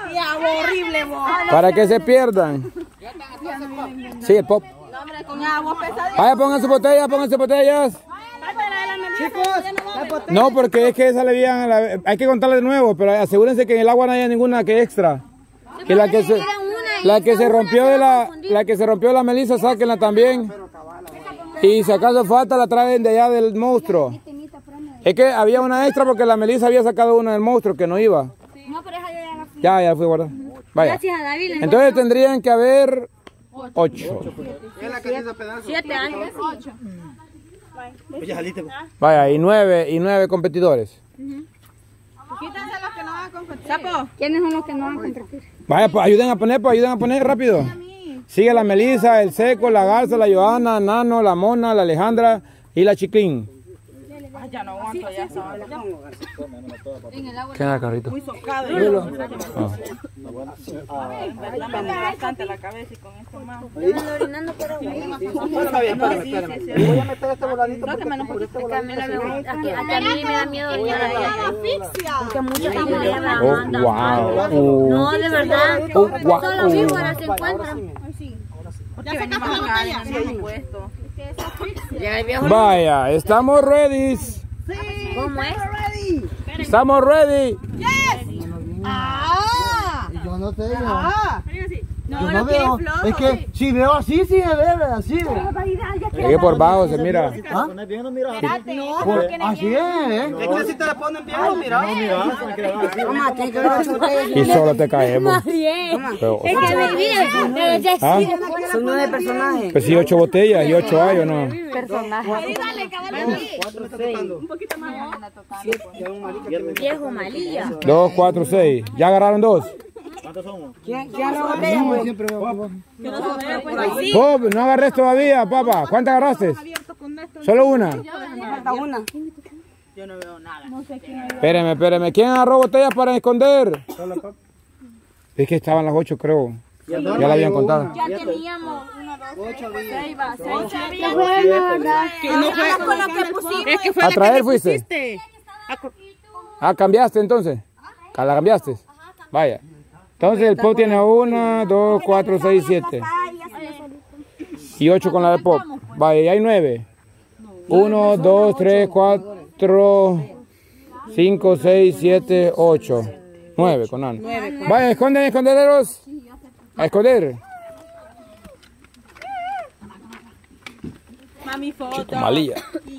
horrible, vos. Para que se pierdan. Sí, el pop. Con agua pesada. Vaya, pongan sus botellas, pongan sus botellas. No, porque es que esa le habían, hay que contarle de nuevo, pero asegúrense que en el agua no haya ninguna que extra. Que la que se rompió de la que se rompió la Melissa, sáquenla también. Y si acaso falta, la traen de allá del monstruo. Es que había una extra porque la Melissa había sacado una del monstruo que no iba. No, pero esa ya la fui. Ya fui a guardar. Vaya. Gracias a David. Entonces tendrían que haber 8. 7 años. 8. Vaya, y 9 competidores. Quítense los que no van a competir. Sapo. ¿Quiénes son los que no van a competir? Vaya, pues ayuden a poner rápido. Sigue la Melissa, el Seco, la Garza, la Johanna, Nano, la Mona, la Alejandra y la Chiclín. Ya no aguanto, ya sabes. ¿Qué es el carrito? Muy socado. Bastante la cabeza y con esto más. Voy a meter este voladito por este voladito. A mí me da miedo doñar a ella. Porque muchos Wow. No, de verdad. Solo víboras se encuentran. Ya se acabó la batalla. Vaya, estamos ready. ¿Cómo es? Estamos ready. Yo no sé. No, Yo no veo. Es que si veo así, sí me ve, así. Es que por bajo se mira. ¿Ah? Pues, así es, Es que si te la ponen bien, mira. Y solo te caemos. Pero, Es que mi vida ¿ah? Son 9 personajes. Pues sí, 8 botellas y 8 hay o no. Un poquito más. Viejo malilla. 2, 4, 6. ¿Ya agarraron 2? ¿Quién la botella? Siempre Bob, no agarres todavía, papá. ¿Cuántas agarraste? Solo una. falta una. Yo no veo nada. Espéreme. ¿Quién agarró botellas para esconder? Es que estaban las 8, creo. Ya la habían contado. Ya teníamos 1, 2, 3, 6 va, 6. Es que fue ¿A la traer que fuiste? pusiste. Ah, ¿cambiaste entonces? ¿La cambiaste? Vaya. Entonces el Pop tiene 1, 2, 4, 6, 7. Y 8 con la de Pop. Vaya, y hay 9. 1, 2, 3, 4, 5, 6, 7, 8. 9 con Ana. Vaya, esconden, escondederos. A esconder. Mami, foto. Chico malilla.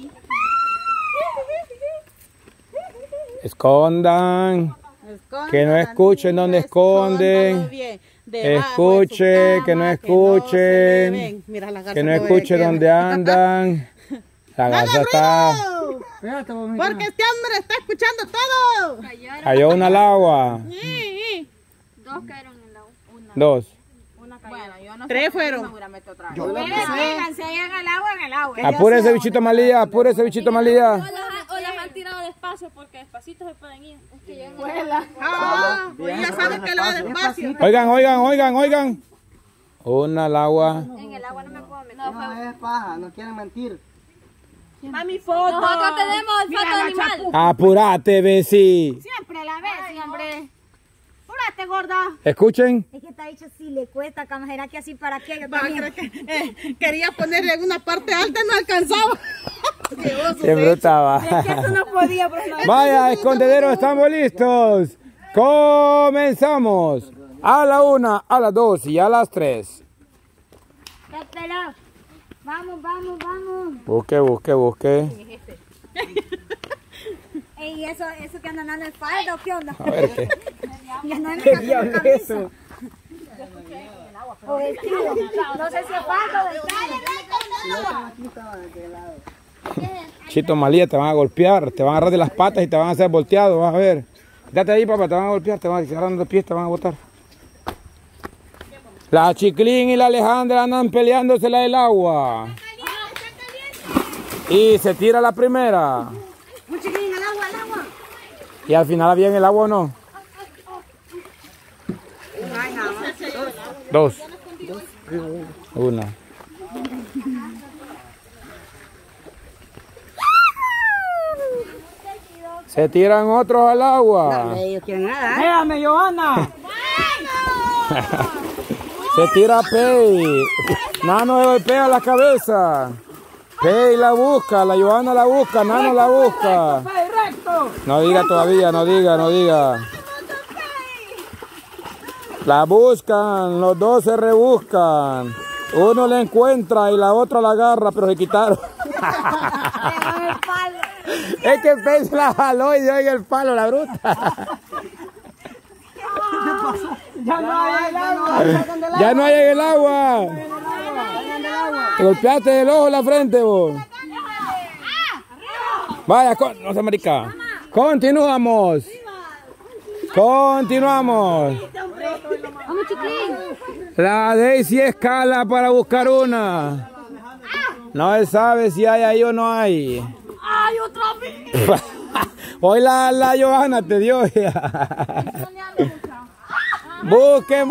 Escondan. Que no escuchen donde esconden. Escuchen, que no escuchen. Que no escuchen donde andan. La garza está. Porque este hombre está escuchando todo. Cayó una al agua. 2 cayeron en la 1. 2. Bueno, yo no 3 fueron. Vénganse ahí en el agua. Apúrese, bichito malilla. Apúrese, bichito malilla. O las han tirado despacio porque despacito se pueden ir. Es que yo no Pues ya sabes que lo va despacio. Oigan. Una al agua. En el agua no me puedo meter. No es paja, no quieren mentir. Mami, foto. Nosotros tenemos el foto animal. Apúrate, Bessie. Siempre la ves, siempre. Apúrate, gorda. Escuchen. Es que está dicho si le cuesta, camajera, que así para qué. Yo Va, también. creo que, quería ponerle en una parte alta, no alcanzaba. Qué bruta Es que eso no podía, pero no. Vaya, escondederos, estamos listos. Comenzamos. A la 1, a las 2 y a las 3. Espera. Vamos. Busque. Ey, eso que andan dando en falda o qué onda? A ver qué. ¿Qué diablo es eso? O vestido. No sé si es falda o vestido. Chito malía, te van a golpear, te van a agarrar de las patas y te van a hacer volteado, vas a ver. Quédate ahí, papá, te van a golpear, te van a agarrar los pies, te van a botar. La Chiclín y la Alejandra andan peleándosela del agua. Y se tira la primera. Un chiquilín al agua. Y al final había en el agua o no. 2. 1. Se tiran otros al agua. Déjame, Johanna. Se tira Pei. Nano le golpea la cabeza. Pei la busca, la Johanna la busca, Nano la busca. No diga todavía, no diga. La buscan, los dos se rebuscan. Uno la encuentra y la otra la agarra, pero se quitaron. Es que Pei se la jaló y dio en el palo, la bruta. Ya no hay el agua. Ya no hay en el agua. Te golpeaste el ojo en la frente, vos. Vaya, no se marica. Continuamos. La Daisy escala para buscar una. No se sabe si hay ahí o no hay. ¡Ay, otra vez! Hoy la Johanna te dio ya. Busquen.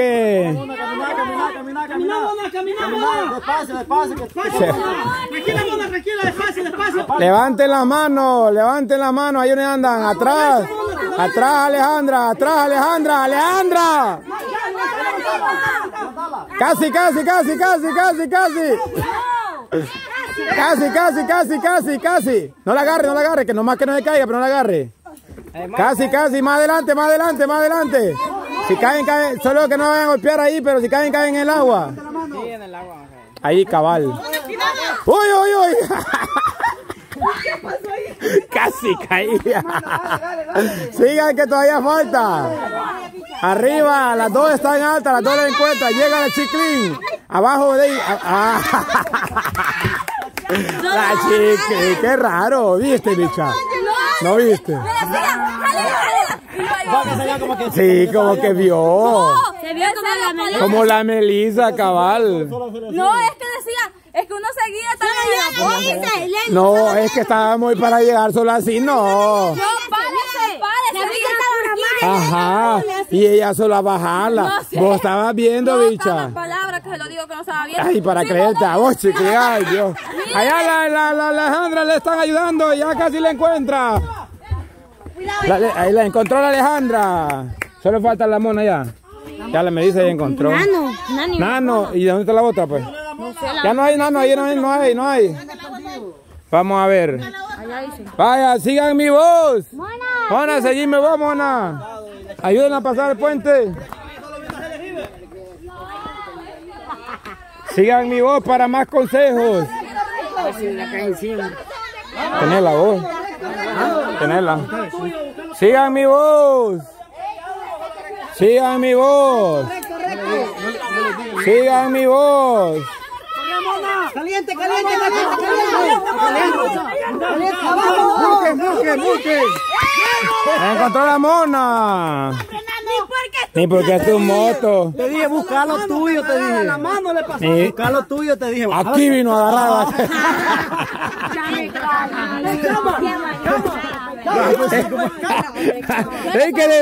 Despacio. Tranquila, despacio. Levanten las manos, ahí donde andan, atrás, Alejandra. Casi. No la agarre, que nomás que no se caiga, pero no la agarre. Casi, más adelante. Si caen, solo que no vayan a golpear ahí, pero si caen en el agua. Sí, en el agua. Ahí, cabal. ¡Uy! Casi caía. Sigan que todavía falta. Arriba, las dos están altas, las dos la encuentran. Llega la Chiclín. Abajo de ahí. La Chiclín, qué raro. ¿Viste, bicha? ¿No viste? Sí, como que vio. Se vio como la Melissa. Como la Melissa, cabal. No, es que decía, es que uno seguía también. No, es que estábamos ahí para llegar solo así, no. No, párese. Ajá, y ella solo a bajarla. Vos estabas viendo, bicha. Palabras que se lo digo que no estaba viendo. Ay, para creerte a vos, chicle, ay, Dios. Allá la Alejandra le están ayudando, ya casi la encuentra. Ahí la encontró la Alejandra. Solo falta la mona ya. Ya la Melissa ya encontró. Nano. ¿Y de dónde está la otra, pues? Ya no hay Nano, ahí no hay. Vamos a ver. Vaya, sigan mi voz. Mona, seguime vos, Mona. Ayúdenla a pasar el puente. Sigan mi voz para más consejos. Tenela vos. Tenela. Sigan mi voz. Caliente. Encontró la mona. Ni porque es tu moto. Te dije, busca lo tuyo, te dije. La mano le pasó. Busca lo tuyo, te dije. Aquí vino a agarrar. Es que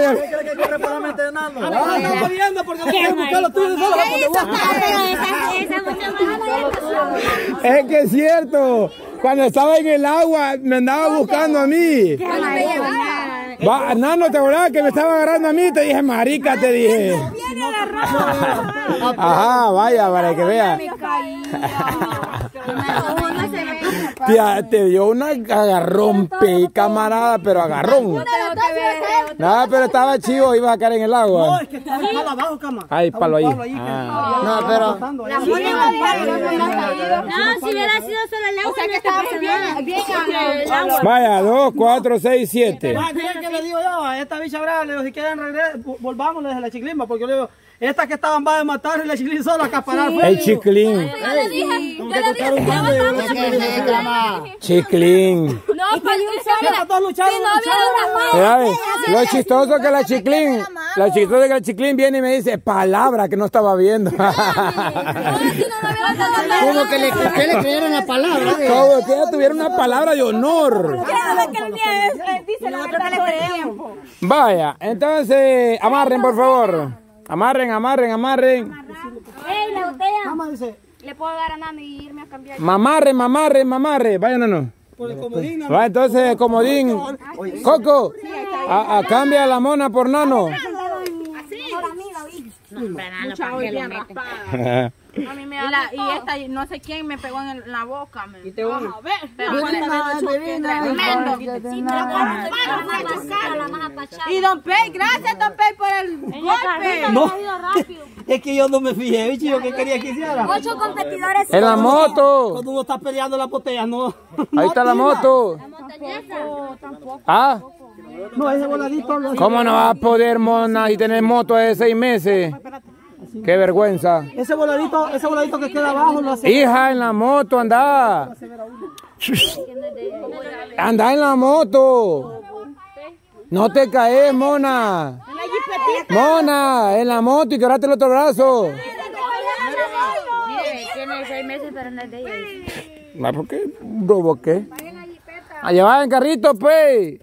es que es cierto. Cuando estaba en el agua me andaba buscando a mí. Nano, ¿te acordabas que me estaba agarrando a mí? Te dije, marica, te dije. Ajá, vaya, para que vea. Te dio un agarrón, camarada, pero agarrón. Nada, pero estaba chivo, iba a caer en el agua. No, es que estaba el palo abajo, cama. Hay palo ahí. No, pero... No, si hubiera sido solo el agua, o sea que estaba bien el agua. Vaya, 2, 4, 6, 7. ¿Qué le digo yo? A esta bicha brava, le digo, si quieren volvamos desde la Chiclimba, porque yo le digo, estas que estaban va a matar y la Chiclín solo a acaparar. El Chiclín. Chiclín. No, lo chistoso que la Chiclín viene y me dice palabra que no estaba viendo. Como que le creyeron la palabra. Como que ella tuviera una palabra de honor. Vaya, entonces amarren, por favor. Amarren. Ey, la botella. Mamá dice, Le puedo dar a Nano y irme a cambiar. Mamarre. Vaya, Nano. por el comodín. Va, entonces, comodín. Coco, cambia la mona por Nano. Mucha agua bien raspada. A mí me da y esta, no sé quién me pegó en la boca. Y te voy a ver. Y don Pei, gracias don Pei por el golpe. No, es que yo no me fijé, bicho, yo que quería que hiciera. 8 competidores. ¡En la moto! Cuando uno está peleando las botellas, no. Ahí está la moto. ¿Ah? No, ese voladito. ¿Cómo no va a poder, mona, y tener moto de 6 meses? ¡Qué vergüenza! Ese voladito que queda abajo lo hace. Hija, en la moto, anda. Anda en la moto. No te caes, mona. Mona, en la moto y quebraste el otro brazo. Mire, tiene 6 meses, pero no es de ella. ¿Por qué? ¿Robo qué? A llevar en carrito, pues.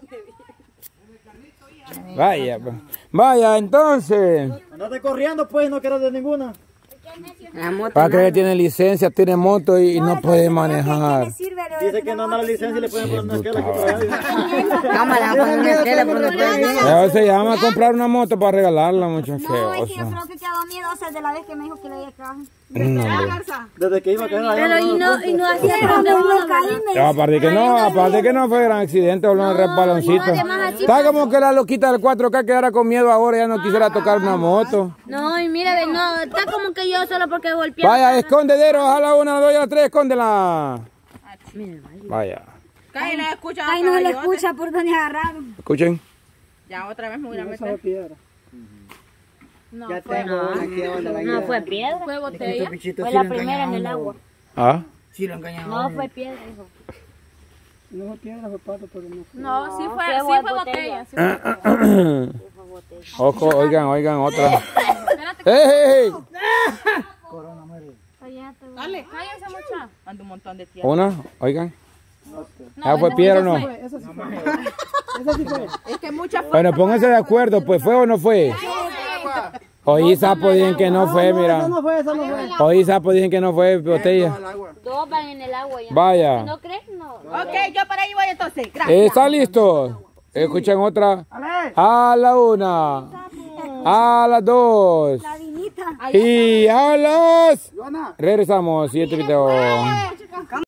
Vaya, pues. Vaya, entonces. Andate corriendo, pues, no quiero de ninguna. Para que tiene licencia, tiene moto y no puede manejar. Dice que no anda la licencia y le pueden poner una esquela aquí por allá. Cámara, con una esquela por no puede. Eso se llama comprar una moto para regalarla, muchachos. No, es que yo creo que quedó miedosa de la vez que me dijo que le había quedado. Desde que iba a caer allá. Pero y no hacía donde uno caíme. Aparte que no fue gran accidente, o un resbaloncito. Está como que la loquita del 4K quedara con miedo ahora, ya no quisiera tocar una moto. No, y mire, no, está como que yo solo porque golpeé. Vaya, escondedero, a la 1, a la 2 y a la 3, escóndela. Vaya. Kai no escucha. Ay, no le escucha por donde agarraron. Escuchen. Ya otra vez me voy a meter. No, fue piedra. Fue botella. Fue la primera en el agua. ¿Ah? Sí, lo engañaron. No, fue piedra, hijo. No fue piedra, fue pato, pero no. No, sí fue botella. Sí fue. Ojo, oigan, otra. ¡Ey! Dale, cállense mucha. Ando un montón de tierra. Una, oigan. ¿Fue piedra o no? Eso sí fue. Es que mucha fue. Bueno, pónganse de acuerdo, pues, ¿fue o no fue? Hoy sapo dicen que no fue, mira. Eso no fue. Hoy sapo dicen que no fue botella. 2 van en el agua ya. Vaya. ¿No crees? No. Ok, yo para ahí voy entonces. Gracias. ¿Está listo? Escuchen otra. A la 1. A las 2. La vinita. Y a las... Regresamos, siguiente video.